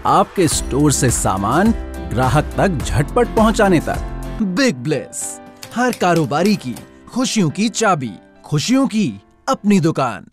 आपके स्टोर से सामान ग्राहक तक झटपट पहुंचाने तक। बिग ब्लेस, हर कारोबारी की खुशियों की चाबी, खुशियों की अपनी दुकान।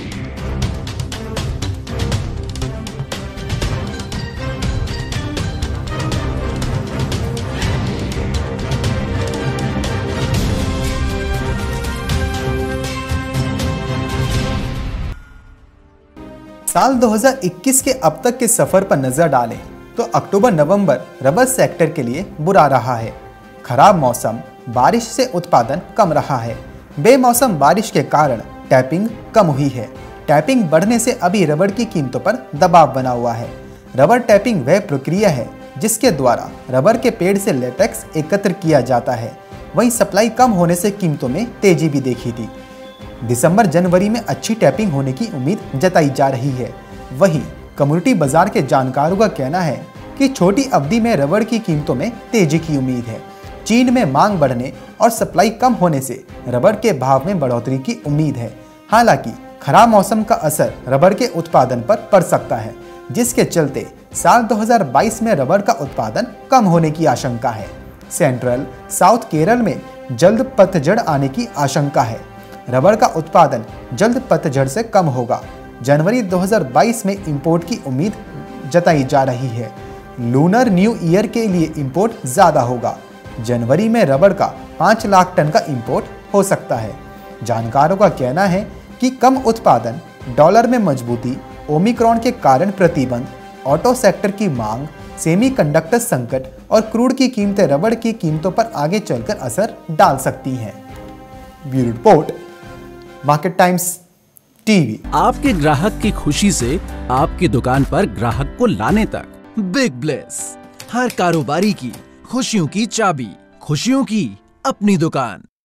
साल 2021 के अब तक के सफर पर नजर डालें तो अक्टूबर-नवंबर रबर सेक्टर के लिए बुरा रहा है। खराब मौसम, बारिश से उत्पादन कम रहा है। बेमौसम बारिश के कारण टैपिंग कम हुई है। टैपिंग बढ़ने से अभी रबर की कीमतों पर दबाव बना हुआ है। रबर टैपिंग वह प्रक्रिया है जिसके द्वारा रबर के पेड़ से लेटेक्स एकत्र किया जाता है। वहीं सप्लाई कम होने से कीमतों में तेजी भी देखी थी। दिसंबर-जनवरी में अच्छी टैपिंग होने की उम्मीद जताई जा रही है। वहीं कम्युनिटी बाजार के जानकारों का कहना है कि छोटी अवधि में रबर की कीमतों में तेजी की उम्मीद है। चीन में मांग बढ़ने और सप्लाई कम होने से रबर के भाव में बढ़ोतरी की उम्मीद है। हालांकि खराब मौसम का असर रबर के उत्पादन पर पड़ सकता है, जिसके चलते साल 2022 में रबर का उत्पादन कम होने की आशंका है। सेंट्रल साउथ केरल में जल्द पतझड़ आने की आशंका है। रबर का उत्पादन जल्द पतझड़ से कम होगा। जनवरी 2022 में इंपोर्ट की उम्मीद जताई जा रही है। लूनर न्यू ईयर के लिए इंपोर्ट ज़्यादा होगा। जनवरी में रबर का 5 लाख टन का इंपोर्ट हो सकता है। जानकारों का कहना है कि कम उत्पादन, डॉलर में मजबूती, ओमिक्रॉन के कारण प्रतिबंध, ऑटो सेक्टर की मांग, सेमीकंडक्टर संकट और क्रूड की कीमतें रबर की कीमतों पर आगे चलकर असर डाल सकती हैं। Bureau report, Market Times TV. आपके ग्राहक की खुशी से आपकी दुकान पर ग्राहक को लाने तक। बिग ब्लेस, हर कारोबारी की खुशियों की चाबी, खुशियों की अपनी दुकान।